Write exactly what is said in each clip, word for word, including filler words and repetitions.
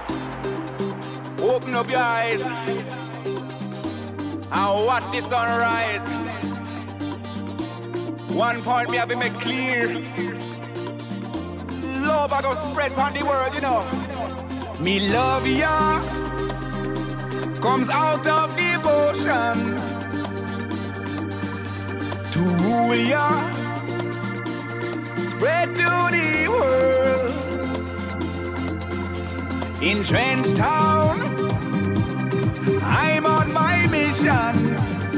Open up your eyes and watch the sunrise. One point me have to make clear. Love I go spread on the world, you know. Me love ya comes out of devotion to rule ya, spread to the world. In Trench Town, I'm on my mission,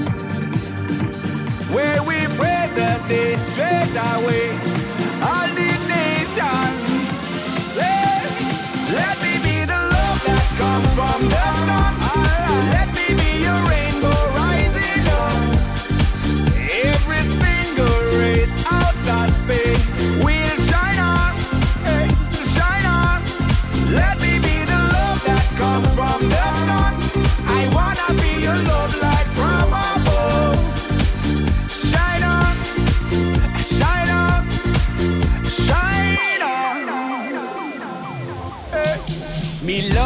where we praise the day straight away. All the nation, let, let me be the love that comes from the sun. Let me be your rainbow rising up. Every single race out of space will shine on, hey, shine on. Let me be the love that comes from the sun. I wanna be your love light from above. Shine on, shine on, shine on. Hey. Me love